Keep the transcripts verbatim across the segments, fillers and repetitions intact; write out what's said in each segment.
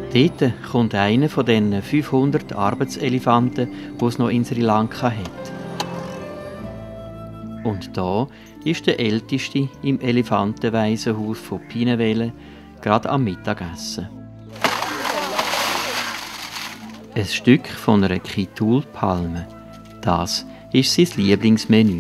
Dort kommt einer von den fünfhundert Arbeitselefanten, die es noch in Sri Lanka hat. Und da ist der älteste im Elefantenwaisenhaus von Pineville gerade am Mittagessen. Ein Stück von einer Kitul-Palme. Das ist sein Lieblingsmenü.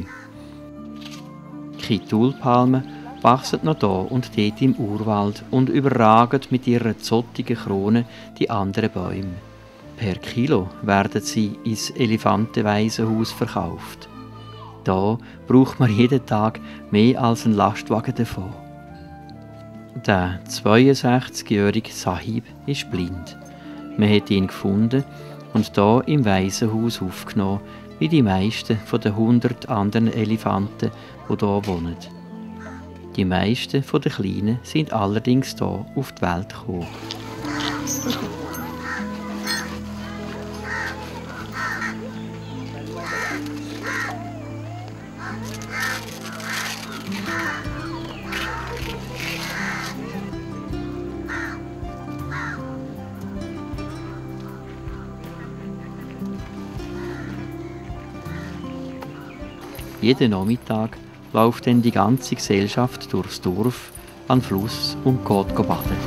Kitul-Palmen wachsen noch da und dort im Urwald und überragen mit ihrer zottigen Krone die anderen Bäume. Per Kilo werden sie ins Elefantenwaisenhaus verkauft. Da braucht man jeden Tag mehr als einen Lastwagen davon. Der zweiundsechzigjährige Sahib ist blind. Man hat ihn gefunden und da im Waisenhaus aufgenommen, wie die meisten von den hundert anderen Elefanten, die hier wohnen. Die meisten von den Kleinen sind allerdings hier auf die Welt gekommen. Jeden Nachmittag läuft dann die ganze Gesellschaft durchs Dorf an den Fluss und geht baden.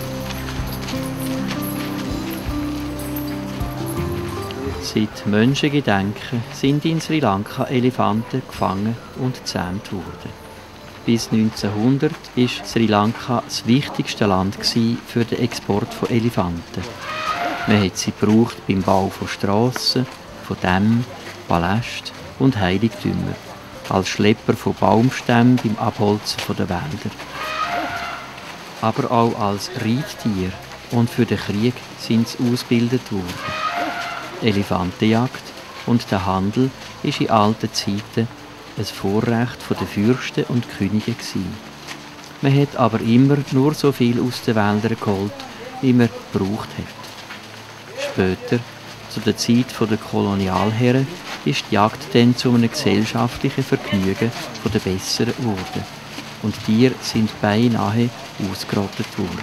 Seit Menschengedenken sind in Sri Lanka Elefanten gefangen und gezähmt worden. Bis neunzehnhundert war Sri Lanka das wichtigste Land für den Export von Elefanten. Man hat sie gebraucht beim Bau von Strassen, von Dämmen, Palästen und Heiligtümern, als Schlepper von Baumstämmen beim Abholzen der Wälder. Aber auch als Reittier und für den Krieg sind sie ausgebildet worden. Elefantenjagd und der Handel war in alten Zeiten ein Vorrecht der Fürsten und Könige. Man hat aber immer nur so viel aus den Wäldern geholt, wie man gebraucht hat. Später, zu der Zeit der Kolonialherren, ist die Jagd dann zu einem gesellschaftlichen Vergnügen der Besseren geworden. Und Tiere sind beinahe ausgerottet worden.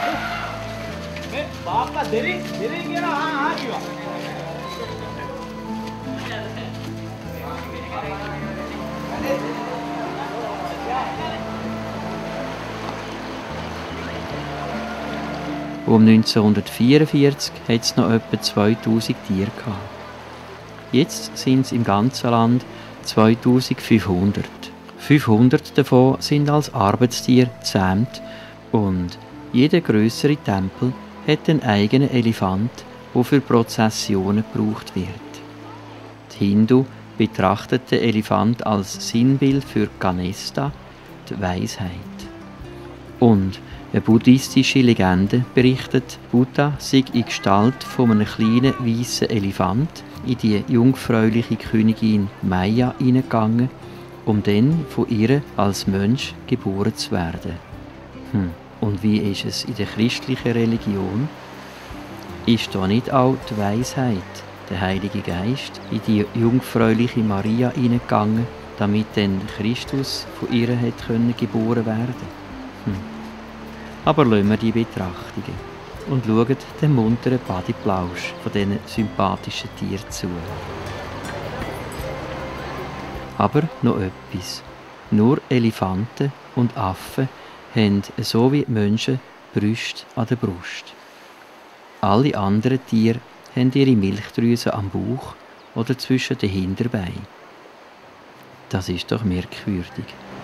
Um neunzehnhundertvierundvierzig hatte es noch etwa zweitausend Tiere gehabt. Jetzt sind es im ganzen Land zweitausendfünfhundert. fünfhundert davon sind als Arbeitstiere gezähmt und jeder grössere Tempel hat einen eigenen Elefant, der für Prozessionen gebraucht wird. Die Hindu betrachten den Elefant als Sinnbild für Ganesta, die Weisheit. Und eine buddhistische Legende berichtet, Buddha sei in Gestalt von einem kleinen weißen Elefant in die jungfräuliche Königin Maya hineingegangen, um dann von ihr als Mensch geboren zu werden. Hm. Und wie ist es in der christlichen Religion? Ist da nicht auch die Weisheit, der Heilige Geist, in die jungfräuliche Maria hineingegangen, damit dann Christus von ihr hat können geboren werden? Hm. Aber lassen wir die Betrachtungen und schauen dem munteren Badeplausch von diesen sympathischen Tieren zu. Aber noch etwas. Nur Elefanten und Affen haben, so wie die Menschen, Brüste an der Brust. Alle anderen Tiere haben ihre Milchdrüsen am Bauch oder zwischen den Hinterbeinen. Das ist doch merkwürdig.